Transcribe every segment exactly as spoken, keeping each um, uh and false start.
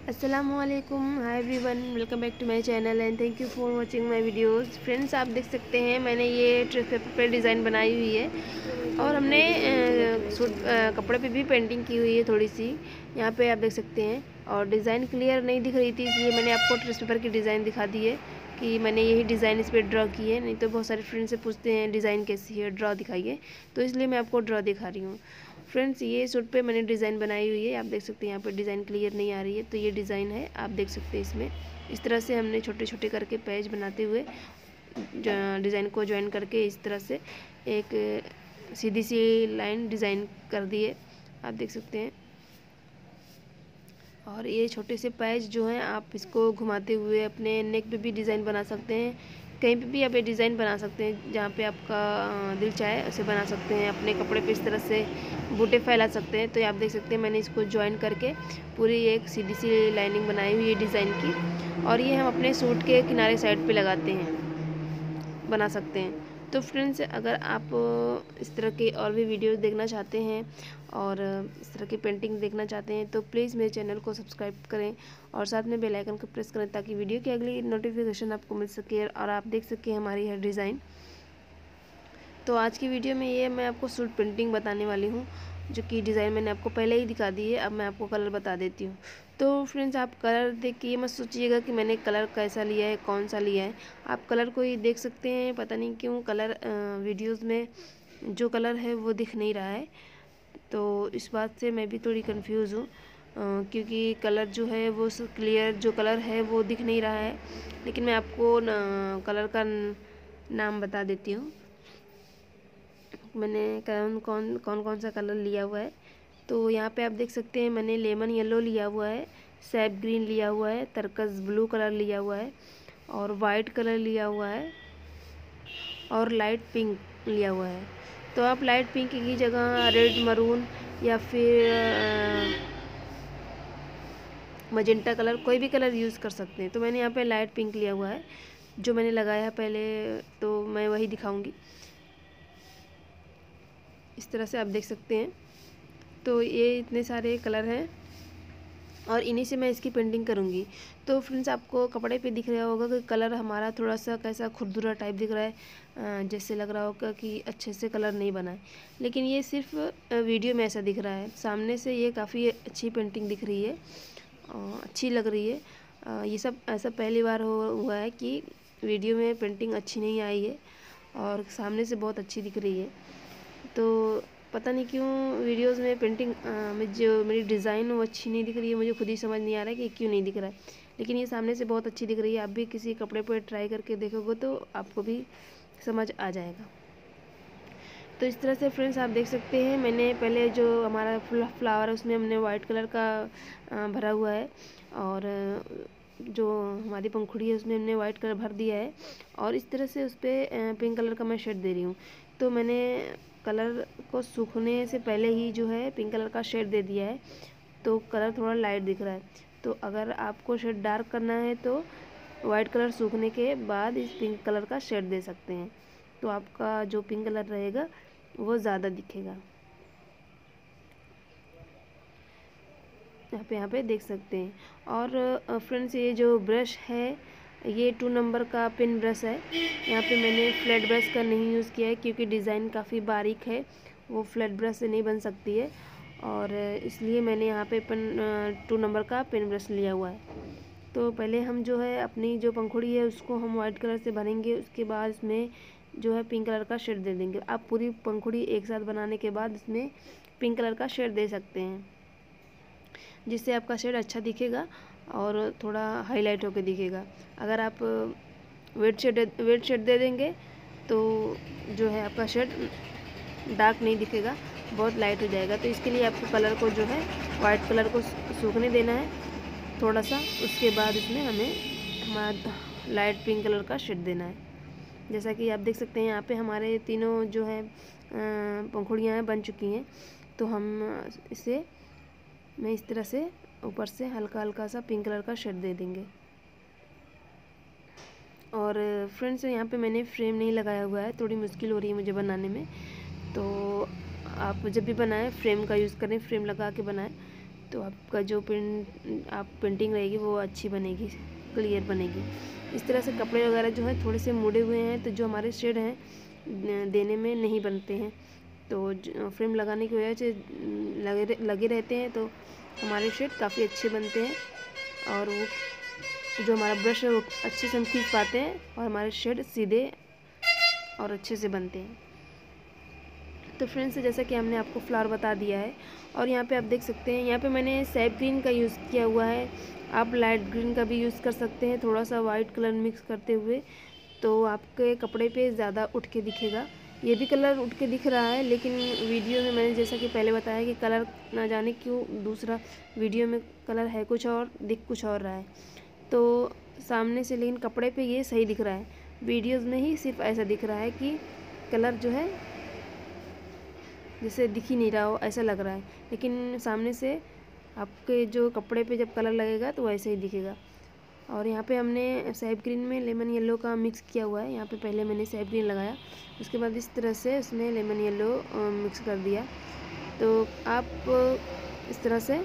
अस्सलामुअलैकुम, hi everyone, welcome back to my channel and thank you for watching my videos. Friends, आप देख सकते हैं मैंने ये ट्रेस पेपर पे डिज़ाइन बनाई हुई है और हमने सूट कपड़े पे भी पेंटिंग की हुई है थोड़ी सी। यहाँ पे आप देख सकते हैं और डिज़ाइन क्लियर नहीं दिख रही थी, इसलिए मैंने आपको ट्रेस पेपर की डिज़ाइन दिखा दी है कि मैंने यही डिज़ाइन इस पर ड्रॉ की है। नहीं तो बहुत सारे फ्रेंड्स से पूछते हैं डिज़ाइन कैसी है, ड्रॉ दिखाइए, तो इसलिए मैं आपको ड्रॉ दिखा रही हूँ। फ्रेंड्स, ये सूट पे मैंने डिज़ाइन बनाई हुई है, आप देख सकते हैं यहाँ पे डिज़ाइन क्लियर नहीं आ रही है, तो ये डिज़ाइन है, आप देख सकते हैं। इसमें इस तरह से हमने छोटे छोटे करके पेज बनाते हुए डिज़ाइन को ज्वाइन करके इस तरह से एक सीधी सी लाइन डिज़ाइन कर दी है, आप देख सकते हैं। और ये छोटे से पैच जो हैं आप इसको घुमाते हुए अपने नेक पे भी डिज़ाइन बना सकते हैं, कहीं पे भी आप ये डिज़ाइन बना सकते हैं, जहाँ पे आपका दिल चाहे उसे बना सकते हैं। अपने कपड़े पे इस तरह से बूटे फैला सकते हैं। तो ये आप देख सकते हैं मैंने इसको ज्वाइन करके पूरी एक सीधी सी लाइनिंग बनाई हुई है डिज़ाइन की, और ये हम अपने सूट के किनारे साइड पे लगाते हैं, बना सकते हैं। तो फ्रेंड्स, अगर आप इस तरह के और भी वीडियो देखना चाहते हैं और इस तरह की पेंटिंग देखना चाहते हैं तो प्लीज़ मेरे चैनल को सब्सक्राइब करें और साथ में बेल आइकन को प्रेस करें ताकि वीडियो की अगली नोटिफिकेशन आपको मिल सके और आप देख सकें हमारी हर डिज़ाइन। तो आज की वीडियो में ये मैं आपको सूट पेंटिंग बताने वाली हूँ, जो कि डिज़ाइन मैंने आपको पहले ही दिखा दी है। अब मैं आपको कलर बता देती हूँ। तो फ्रेंड्स, आप कलर देख के ये मत सोचिएगा कि मैंने कलर कैसा लिया है, कौन सा लिया है। आप कलर को ही देख सकते हैं, पता नहीं क्यों कलर वीडियोज़ में जो कलर है वो दिख नहीं रहा है, तो इस बात से मैं भी थोड़ी कंफ्यूज हूँ, क्योंकि कलर जो है वो क्लियर जो कलर है वो दिख नहीं रहा है। लेकिन मैं आपको न, कलर का नाम बता देती हूँ, मैंने कौन कौन कौन कौन सा कलर लिया हुआ है। तो यहाँ पे आप देख सकते हैं मैंने लेमन येलो लिया हुआ है, सैप ग्रीन लिया हुआ है, तरकस ब्लू कलर लिया हुआ है, और वाइट कलर लिया हुआ है, और लाइट पिंक लिया हुआ है। तो आप लाइट पिंक की जगह रेड, मरून या फिर मजेंटा कलर, कोई भी कलर यूज़ कर सकते हैं। तो मैंने यहाँ पे लाइट पिंक लिया हुआ है, जो मैंने लगाया है पहले, तो मैं वही दिखाऊंगी। इस तरह से आप देख सकते हैं। तो ये इतने सारे कलर हैं और इन्हीं से मैं इसकी पेंटिंग करूँगी। तो फ्रेंड्स, आपको कपड़े पे दिख रहा होगा कि कलर हमारा थोड़ा सा कैसा खुरदुरा टाइप दिख रहा है, जैसे लग रहा होगा कि अच्छे से कलर नहीं बना है, लेकिन ये सिर्फ वीडियो में ऐसा दिख रहा है। सामने से ये काफ़ी अच्छी पेंटिंग दिख रही है, अच्छी लग रही है। ये सब ऐसा पहली बार हो हुआ है कि वीडियो में पेंटिंग अच्छी नहीं आई है और सामने से बहुत अच्छी दिख रही है। तो पता नहीं क्यों वीडियोस में पेंटिंग में जो मेरी डिज़ाइन वो अच्छी नहीं दिख रही है, मुझे खुद ही समझ नहीं आ रहा है कि क्यों नहीं दिख रहा है, लेकिन ये सामने से बहुत अच्छी दिख रही है। आप भी किसी कपड़े पर ट्राई करके देखोगे तो आपको भी समझ आ जाएगा। तो इस तरह से फ्रेंड्स, आप देख सकते हैं मैंने पहले जो हमारा फ्लावर है उसमें हमने वाइट कलर का भरा हुआ है, और जो हमारी पंखुड़ी है उसमें हमने वाइट कलर भर दिया है, और इस तरह से उस पर पिंक कलर का मैं शेड दे रही हूँ। तो मैंने कलर को सूखने से पहले ही जो है पिंक कलर का शेड दे दिया है, तो कलर थोड़ा लाइट दिख रहा है। तो अगर आपको शेड डार्क करना है तो वाइट कलर सूखने के बाद इस पिंक कलर का शेड दे सकते हैं, तो आपका जो पिंक कलर रहेगा वो ज़्यादा दिखेगा। यहाँ पे यहाँ पे देख सकते हैं। और फ्रेंड्स, ये जो ब्रश है ये टू नंबर का पिन ब्रश है। यहाँ पे मैंने फ्लैट ब्रश का नहीं यूज़ किया है क्योंकि डिज़ाइन काफ़ी बारीक है, वो फ्लैट ब्रश से नहीं बन सकती है, और इसलिए मैंने यहाँ पे पिन टू नंबर का पिन ब्रश लिया हुआ है। तो पहले हम जो है अपनी जो पंखुड़ी है उसको हम वाइट कलर से भरेंगे, उसके बाद इसमें जो है पिंक कलर का शेड दे देंगे। आप पूरी पंखुड़ी एक साथ बनाने के बाद इसमें पिंक कलर का शेड दे सकते हैं, जिससे आपका शेड अच्छा दिखेगा और थोड़ा हाईलाइट होकर दिखेगा। अगर आप वेट शेड वेट शेड दे देंगे तो जो है आपका शेड डार्क नहीं दिखेगा, बहुत लाइट हो जाएगा। तो इसके लिए आपको कलर को जो है वाइट कलर को सूखने देना है थोड़ा सा, उसके बाद इसमें हमें हमारा लाइट पिंक कलर का शेड देना है। जैसा कि आप देख सकते हैं यहाँ पे हमारे तीनों जो है पंखुड़ियाँ हैं बन चुकी हैं। तो हम इसे मैं इस तरह से ऊपर से हल्का हल्का सा पिंक कलर का शेड दे देंगे। और फ्रेंड्स, यहाँ पे मैंने फ्रेम नहीं लगाया हुआ है, थोड़ी मुश्किल हो रही है मुझे बनाने में, तो आप जब भी बनाएं फ्रेम का यूज़ करें, फ्रेम लगा के बनाएं तो आपका जो पेंट आप पेंटिंग रहेगी वो अच्छी बनेगी, क्लियर बनेगी। इस तरह से कपड़े वगैरह जो है थोड़े से मुड़े हुए हैं तो जो हमारे शेड हैं देने में नहीं बनते हैं, तो फ्रेम लगाने की वजह से लगे लगे रहते हैं तो हमारे शेड काफ़ी अच्छे बनते हैं, और वो जो हमारा ब्रश है वो अच्छे से हम खींच पाते हैं और हमारे शेड सीधे और अच्छे से बनते हैं। तो फ्रेंड्स, जैसा कि हमने आपको फ्लावर बता दिया है, और यहाँ पे आप देख सकते हैं यहाँ पे मैंने सैप ग्रीन का यूज़ किया हुआ है। आप लाइट ग्रीन का भी यूज़ कर सकते हैं, थोड़ा सा वाइट कलर मिक्स करते हुए, तो आपके कपड़े पे ज़्यादा उठ के दिखेगा। ये भी कलर उठ के दिख रहा है, लेकिन वीडियो में मैंने जैसा कि पहले बताया कि कलर ना जाने क्यों दूसरा वीडियो में कलर है कुछ और, दिख कुछ और रहा है। तो सामने से लेकिन कपड़े पे ये सही दिख रहा है, वीडियोज़ में ही सिर्फ ऐसा दिख रहा है कि कलर जो है जैसे दिख ही नहीं रहा हो, ऐसा लग रहा है, लेकिन सामने से आपके जो कपड़े पे जब कलर लगेगा तो वैसे ही दिखेगा। और यहाँ पे हमने सैप ग्रीन में लेमन येलो का मिक्स किया हुआ है। यहाँ पे पहले मैंने सैप ग्रीन लगाया, उसके बाद इस तरह से उसमें लेमन येलो मिक्स कर दिया। तो आप इस तरह से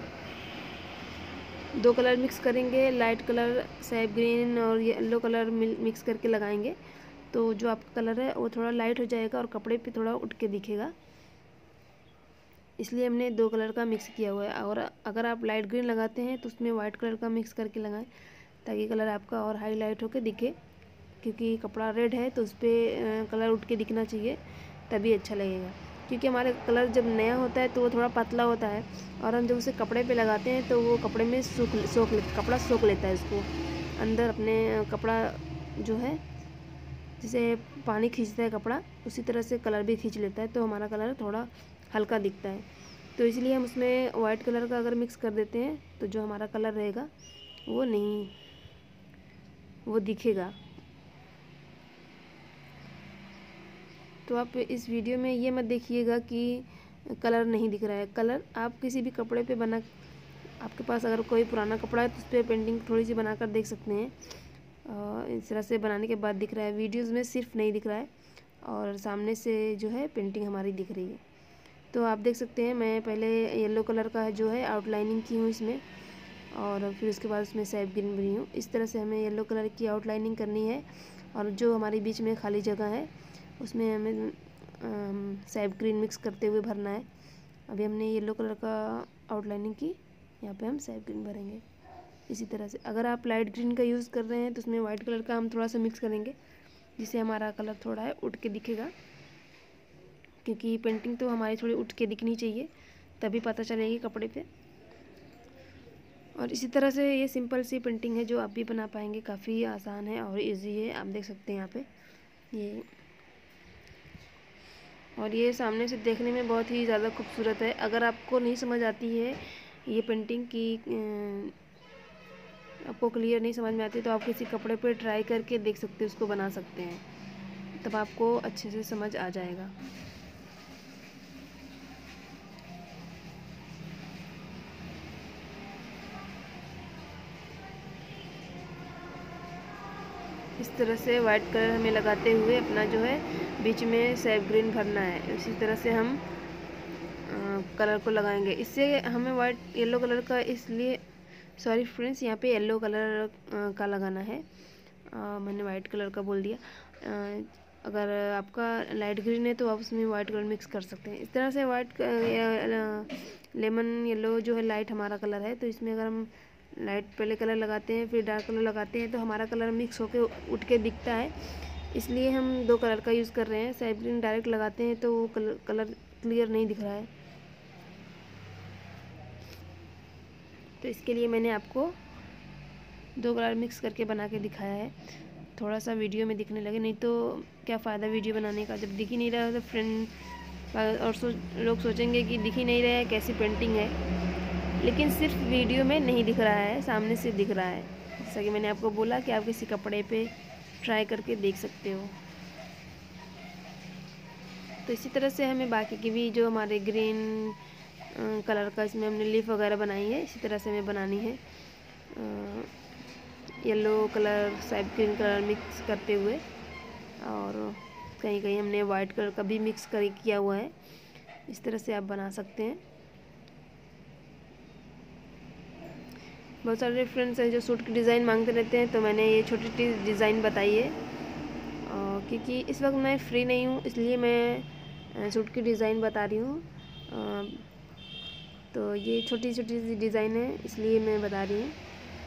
दो कलर मिक्स करेंगे, लाइट कलर सैप ग्रीन और येलो कलर मिक्स करके लगाएंगे, तो जो आपका कलर है वो थोड़ा लाइट हो जाएगा और कपड़े पे थोड़ा उठ के दिखेगा। इसलिए हमने दो कलर का मिक्स किया हुआ है। और अगर आप लाइट ग्रीन लगाते हैं तो उसमें वाइट कलर का मिक्स करके लगाएं, ताकि कलर आपका और हाईलाइट होकर दिखे, क्योंकि कपड़ा रेड है तो उस पर कलर उठ के दिखना चाहिए, तभी अच्छा लगेगा। क्योंकि हमारे कलर जब नया होता है तो वो थोड़ा पतला होता है, और हम जब उसे कपड़े पे लगाते हैं तो वो कपड़े में सूख सोख कपड़ा सोख लेता है उसको अंदर। अपने कपड़ा जो है जैसे पानी खींचता है कपड़ा, उसी तरह से कलर भी खींच लेता है, तो हमारा कलर थोड़ा हल्का दिखता है। तो इसलिए हम उसमें वाइट कलर का अगर मिक्स कर देते हैं तो जो हमारा कलर रहेगा वो नहीं वो दिखेगा। तो आप इस वीडियो में ये मत देखिएगा कि कलर नहीं दिख रहा है। कलर आप किसी भी कपड़े पे बना, आपके पास अगर कोई पुराना कपड़ा है तो उस पर पेंटिंग थोड़ी सी बनाकर देख सकते हैं। और इस तरह से बनाने के बाद दिख रहा है, वीडियोज़ में सिर्फ नहीं दिख रहा है, और सामने से जो है पेंटिंग हमारी दिख रही है। तो आप देख सकते हैं मैं पहले येलो कलर का जो है आउटलाइनिंग की हूँ इसमें, और फिर उसके बाद उसमें सैप ग्रीन बनी हूँ। इस तरह से हमें येलो कलर की आउटलाइनिंग करनी है, और जो हमारे बीच में खाली जगह है उसमें हमें सैप ग्रीन मिक्स करते हुए भरना है। अभी हमने येलो कलर का आउटलाइनिंग की, यहाँ पे हम सैप ग्रीन भरेंगे। इसी तरह से अगर आप लाइट ग्रीन का यूज़ कर रहे हैं तो उसमें वाइट कलर का हम थोड़ा सा मिक्स करेंगे, जिससे हमारा कलर थोड़ा है उठ के दिखेगा, क्योंकि पेंटिंग तो हमारी थोड़ी उठ के दिखनी चाहिए, तभी पता चलेगी कपड़े पे। और इसी तरह से ये सिंपल सी पेंटिंग है जो आप भी बना पाएंगे, काफ़ी आसान है और इजी है। आप देख सकते हैं यहाँ पे ये, और ये सामने से देखने में बहुत ही ज़्यादा खूबसूरत है। अगर आपको नहीं समझ आती है ये पेंटिंग की, आपको क्लियर नहीं समझ में आती, तो आप किसी कपड़े पे ट्राई करके देख सकते हैं, उसको बना सकते हैं, तब आपको अच्छे से समझ आ जाएगा। इस तरह से वाइट कलर हमें लगाते हुए अपना जो है बीच में सैप ग्रीन भरना है। इसी तरह से हम आ, कलर को लगाएंगे। इससे हमें वाइट येलो कलर का, इसलिए सॉरी फ्रेंड्स, यहाँ पे येलो कलर आ, का लगाना है। आ, मैंने वाइट कलर का बोल दिया। आ, अगर आपका लाइट ग्रीन है तो आप उसमें वाइट कलर मिक्स कर सकते हैं। इस तरह से वाइट लेमन येलो जो है लाइट हमारा कलर है, तो इसमें अगर हम लाइट पहले कलर लगाते हैं फिर डार्क कलर लगाते हैं तो हमारा कलर मिक्स होके उठ के दिखता है। इसलिए हम दो कलर का यूज़ कर रहे हैं। सैप ग्रीन डायरेक्ट लगाते हैं तो वो कलर कलर क्लियर नहीं दिख रहा है, तो इसके लिए मैंने आपको दो कलर मिक्स करके बना के दिखाया है। थोड़ा सा वीडियो में दिखने लगे, नहीं तो क्या फ़ायदा वीडियो बनाने का जब दिख ही नहीं रहा। तो फ्रेंड और सो, लोग सोचेंगे कि दिख ही नहीं रहा है, कैसी पेंटिंग है, लेकिन सिर्फ वीडियो में नहीं दिख रहा है, सामने से दिख रहा है। जैसा कि मैंने आपको बोला कि आप किसी कपड़े पे ट्राई करके देख सकते हो। तो इसी तरह से हमें बाकी की भी जो हमारे ग्रीन कलर का इसमें हमने लीफ वगैरह बनाई है, इसी तरह से हमें बनानी है। Yellow colour sap green colour mix करते हुए, और कहीं कहीं हमने वाइट कलर का भी मिक्स कर किया हुआ है। इस तरह से आप बना सकते हैं। बहुत सारे फ्रेंड्स हैं जो सूट की डिज़ाइन मांगते रहते हैं, तो मैंने ये छोटी छोटी डिज़ाइन बताई है। क्योंकि इस वक्त मैं फ्री नहीं हूँ, इसलिए मैं सूट की डिज़ाइन बता रही हूँ। तो ये छोटी छोटी सी डिज़ाइन है, इसलिए मैं बता रही हूँ।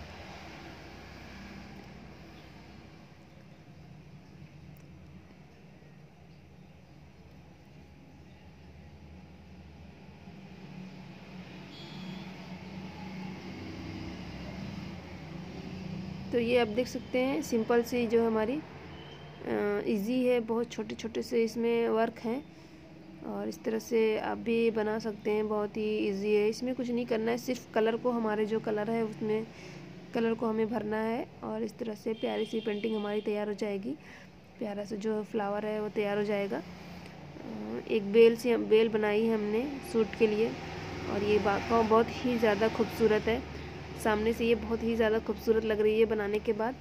तो ये आप देख सकते हैं सिंपल सी जो हमारी इजी है, बहुत छोटे छोटे से इसमें वर्क हैं और इस तरह से आप भी बना सकते हैं। बहुत ही इजी है, इसमें कुछ नहीं करना है, सिर्फ कलर को, हमारे जो कलर है उसमें कलर को हमें भरना है और इस तरह से प्यारी सी पेंटिंग हमारी तैयार हो जाएगी। प्यारा सा जो फ्लावर है वो तैयार हो जाएगा। एक बेल से बेल बनाई है हमने सूट के लिए और ये बाका बहुत ही ज़्यादा खूबसूरत है। सामने से ये बहुत ही ज़्यादा खूबसूरत लग रही है बनाने के बाद।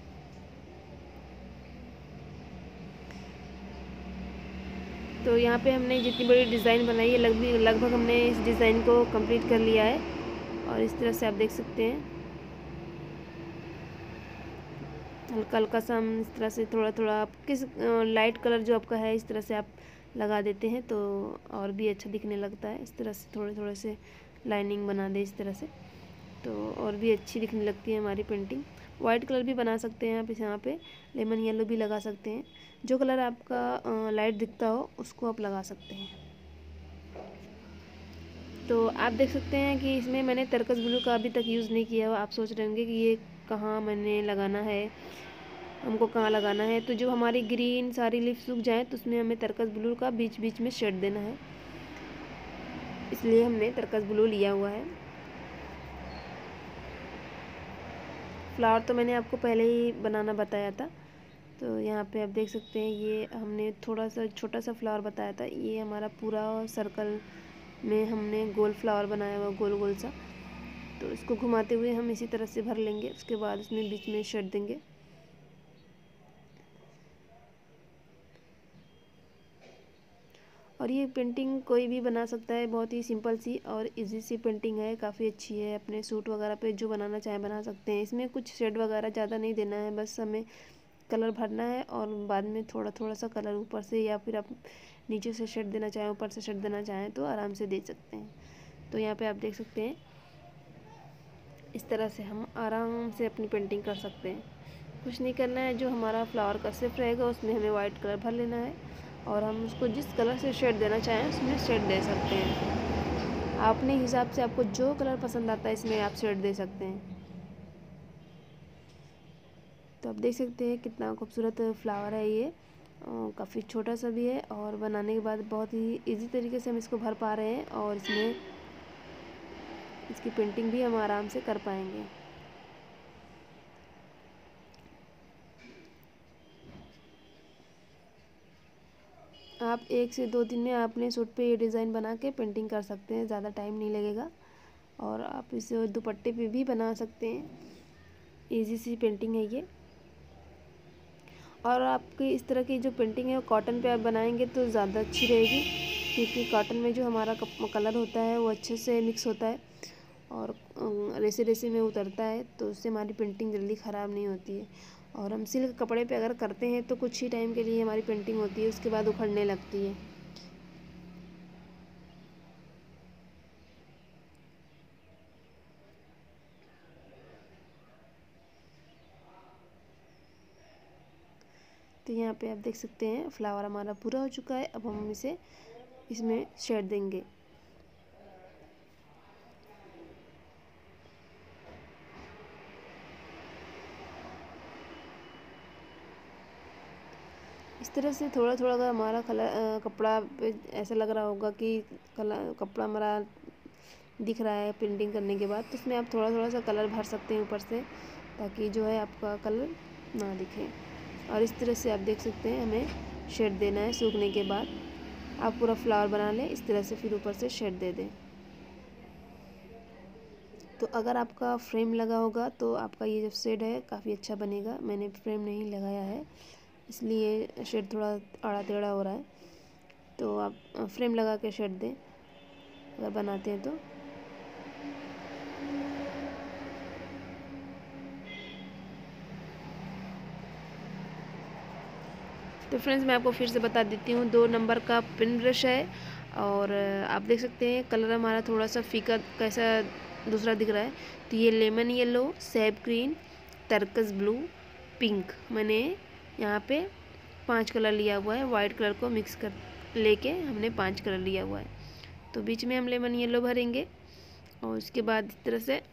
तो यहाँ पे हमने जितनी बड़ी डिज़ाइन बनाई है लगभग लगभग हमने इस डिज़ाइन को कंप्लीट कर लिया है और इस तरह से आप देख सकते हैं हल्का हल्का सा हम इस तरह से थोड़ा थोड़ा आप किस लाइट कलर जो आपका है इस तरह से आप लगा देते हैं तो और भी अच्छा दिखने लगता है। इस तरह से थोड़े थोड़े से लाइनिंग बना दे इस तरह से, तो और भी अच्छी दिखने लगती है हमारी पेंटिंग। वाइट कलर भी बना सकते हैं आप इस यहाँ पे, लेमन येलो भी लगा सकते हैं, जो कलर आपका लाइट दिखता हो उसको आप लगा सकते हैं। तो आप देख सकते हैं कि इसमें मैंने तरकस ब्लू का अभी तक यूज़ नहीं किया हो। आप सोच रहे होंगे कि ये कहाँ मैंने लगाना है, हमको कहाँ लगाना है। तो जब हमारी ग्रीन सारी लीफ सूख जाए तो उसमें हमें तरकस ब्लू का बीच बीच में शेड देना है, इसलिए हमने तरकस ब्लू लिया हुआ है। फ्लावर तो मैंने आपको पहले ही बनाना बताया था। तो यहाँ पे आप देख सकते हैं ये हमने थोड़ा सा छोटा सा फ्लावर बताया था, ये हमारा पूरा सर्कल में हमने गोल फ्लावर बनाया हुआ, गोल गोल सा। तो इसको घुमाते हुए हम इसी तरह से भर लेंगे, उसके बाद उसमें बीच में शेड देंगे। और ये पेंटिंग कोई भी बना सकता है, बहुत ही सिंपल सी और इजी सी पेंटिंग है, काफ़ी अच्छी है। अपने सूट वगैरह पे जो बनाना चाहे बना सकते हैं। इसमें कुछ शेड वगैरह ज़्यादा नहीं देना है, बस हमें कलर भरना है और बाद में थोड़ा थोड़ा सा कलर ऊपर से, या फिर आप नीचे से शेड देना चाहें, ऊपर से शेड देना चाहें तो आराम से दे सकते हैं। तो यहाँ पे आप देख सकते हैं इस तरह से हम आराम से अपनी पेंटिंग कर सकते हैं। कुछ नहीं करना है, जो हमारा फ्लावर का शेप रहेगा उसमें हमें वाइट कलर भर लेना है और हम उसको जिस कलर से शेड देना चाहें उसमें शेड दे सकते हैं। अपने हिसाब से आपको जो कलर पसंद आता है इसमें आप शेड दे सकते हैं। तो आप देख सकते हैं कितना खूबसूरत फ्लावर है ये, काफ़ी छोटा सा भी है और बनाने के बाद बहुत ही इजी तरीके से हम इसको भर पा रहे हैं और इसमें इसकी पेंटिंग भी हम आराम से कर पाएंगे। आप एक से दो दिन में अपने सूट पे ये डिज़ाइन बना के पेंटिंग कर सकते हैं, ज़्यादा टाइम नहीं लगेगा। और आप इसे दुपट्टे पे भी बना सकते हैं, इजी सी पेंटिंग है ये। और आपकी इस तरह की जो पेंटिंग है वो कॉटन पे आप बनाएंगे तो ज़्यादा अच्छी रहेगी, क्योंकि कॉटन में जो हमारा कलर होता है वो अच्छे से मिक्स होता है और रेसे रेसे में उतरता है, तो उससे हमारी पेंटिंग जल्दी ख़राब नहीं होती है। और हम सिल्क कपड़े पे अगर करते हैं तो कुछ ही टाइम के लिए हमारी पेंटिंग होती है, उसके बाद उखड़ने लगती है। तो यहाँ पे आप देख सकते हैं फ्लावर हमारा पूरा हो चुका है। अब हम इसे इसमें शेड देंगे। इस तरह से थोड़ा थोड़ा अगर हमारा कलर कपड़ा पे ऐसा लग रहा होगा कि कलर कपड़ा हमारा दिख रहा है पेंटिंग करने के बाद, तो उसमें आप थोड़ा थोड़ा सा कलर भर सकते हैं ऊपर से, ताकि जो है आपका कलर ना दिखे। और इस तरह से आप देख सकते हैं हमें शेड देना है। सूखने के बाद आप पूरा फ्लावर बना लें इस तरह से, फिर ऊपर से शेड दे दें। तो अगर आपका फ्रेम लगा होगा तो आपका ये जो शेड है काफ़ी अच्छा बनेगा। मैंने फ्रेम नहीं लगाया है इसलिए शेड थोड़ा आड़ा टेढ़ा हो रहा है। तो आप फ्रेम लगा के शेड दें। अगर बनाते हैं तो तो फ्रेंड्स मैं आपको फिर से बता देती हूँ, दो नंबर का पिन ब्रश है और आप देख सकते हैं कलर हमारा थोड़ा सा फीका कैसा दूसरा दिख रहा है। तो ये lemon yellow, sap green, turquoise blue, pink, मैंने यहाँ पे पांच कलर लिया हुआ है। वाइट कलर को मिक्स कर लेके हमने पांच कलर लिया हुआ है। तो बीच में हम लेमन येलो भरेंगे और उसके बाद इस तरह से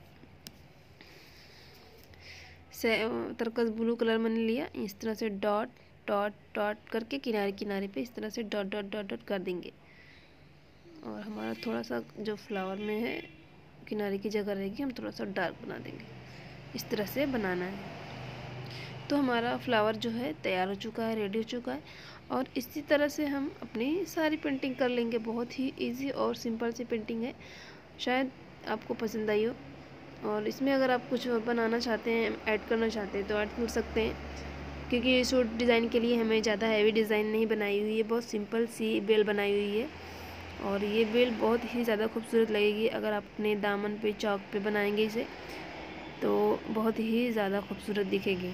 से टर्कस ब्लू कलर मैंने लिया, इस तरह से डॉट डॉट डॉट करके किनारे किनारे पे इस तरह से डॉट डॉट डॉट डॉट कर देंगे। और हमारा थोड़ा सा जो फ्लावर में है किनारे की जगह रहेगी, हम थोड़ा सा डार्क बना देंगे। इस तरह से बनाना है। तो हमारा फ्लावर जो है तैयार हो चुका है, रेडी हो चुका है। और इसी तरह से हम अपनी सारी पेंटिंग कर लेंगे। बहुत ही इजी और सिंपल सी पेंटिंग है, शायद आपको पसंद आई हो। और इसमें अगर आप कुछ बनाना चाहते हैं, ऐड करना चाहते हैं तो ऐड कर सकते हैं, क्योंकि सूट डिज़ाइन के लिए हमें ज़्यादा हैवी डिज़ाइन नहीं बनाई हुई है, बहुत सिंपल सी बेल बनाई हुई है। और ये बेल बहुत ही ज़्यादा खूबसूरत लगेगी अगर आप अपने दामन पे चौक पे बनाएंगे इसे, तो बहुत ही ज़्यादा खूबसूरत दिखेगी।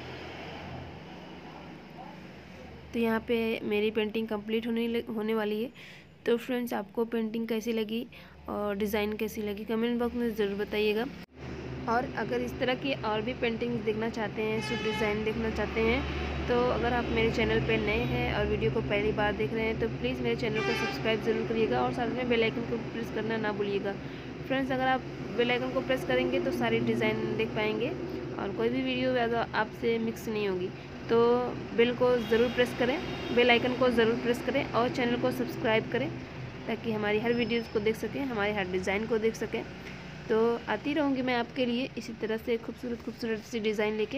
तो यहाँ पे मेरी पेंटिंग कंप्लीट होने होने वाली है। तो फ्रेंड्स आपको पेंटिंग कैसी लगी और डिज़ाइन कैसी लगी कमेंट बॉक्स में ज़रूर बताइएगा। और अगर इस तरह की और भी पेंटिंग्स देखना चाहते हैं, सूट डिज़ाइन देखना चाहते हैं, तो अगर आप मेरे चैनल पे नए हैं और वीडियो को पहली बार देख रहे हैं तो प्लीज़ मेरे चैनल को सब्सक्राइब ज़रूर करिएगा और साथ में बेल आइकन को प्रेस करना ना भूलिएगा। फ्रेंड्स अगर आप बेल आइकन को प्रेस करेंगे तो सारी डिज़ाइन देख पाएंगे और कोई भी वीडियो आपसे मिक्स नहीं होगी। तो बेल को ज़रूर प्रेस करें, बेल आइकन को ज़रूर प्रेस करें और चैनल को सब्सक्राइब करें ताकि हमारी हर वीडियोज़ को देख सकें, हमारे हर डिज़ाइन को देख सकें। तो आती रहूँगी मैं आपके लिए इसी तरह से खूबसूरत खूबसूरत सी डिज़ाइन लेके।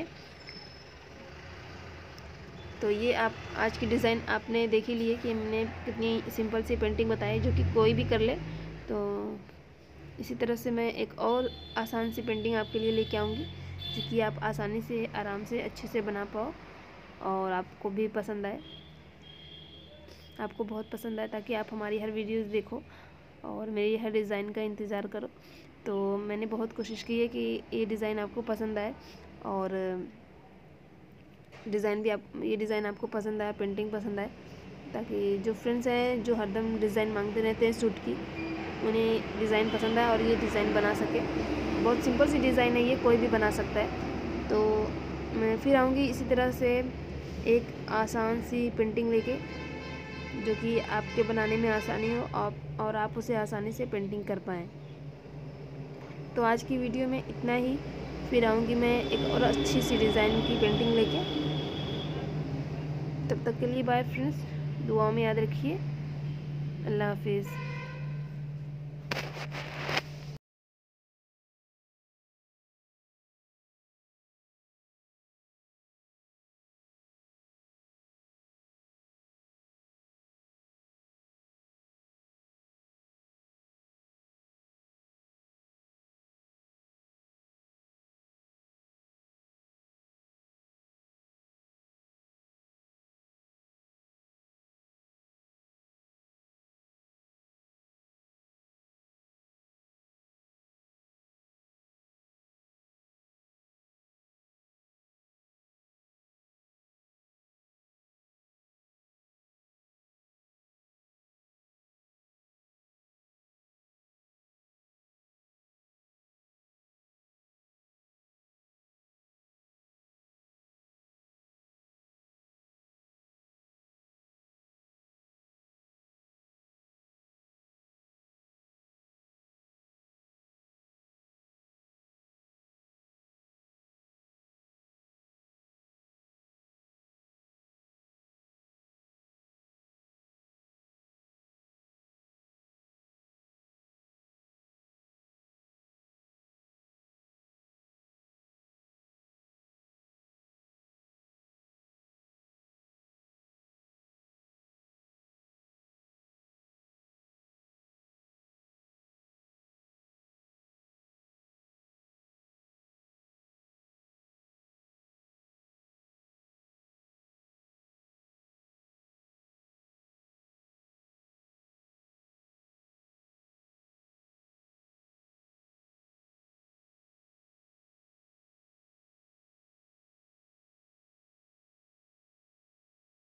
तो ये आप आज की डिज़ाइन आपने देख ही लिए कि हमने कितनी सिंपल सी पेंटिंग बताई जो कि कोई भी कर ले। तो इसी तरह से मैं एक और आसान सी पेंटिंग आपके लिए लेके आऊँगी जो कि आप आसानी से आराम से अच्छे से बना पाओ और आपको भी पसंद आए, आपको बहुत पसंद आए, ताकि आप हमारी हर वीडियोज़ देखो और मेरी हर डिज़ाइन का इंतज़ार करो। तो मैंने बहुत कोशिश की है कि ये डिज़ाइन आपको पसंद आए और डिज़ाइन भी आप ये डिज़ाइन आपको पसंद आए, पेंटिंग पसंद आए, ताकि जो फ्रेंड्स हैं जो हरदम डिज़ाइन मांगते रहते हैं सूट की, उन्हें डिज़ाइन पसंद आए और ये डिज़ाइन बना सके। बहुत सिंपल सी डिज़ाइन है, ये कोई भी बना सकता है। तो मैं फिर आऊँगी इसी तरह से एक आसान सी पेंटिंग लेके जो कि आपके बनाने में आसानी हो आप और आप उसे आसानी से पेंटिंग कर पाएँ। तो आज की वीडियो में इतना ही, फिर आऊँगी मैं एक और अच्छी सी डिज़ाइन की पेंटिंग लेके। तब तक के लिए बाय फ्रेंड्स, दुआओं में याद रखिए। अल्लाह हाफिज़।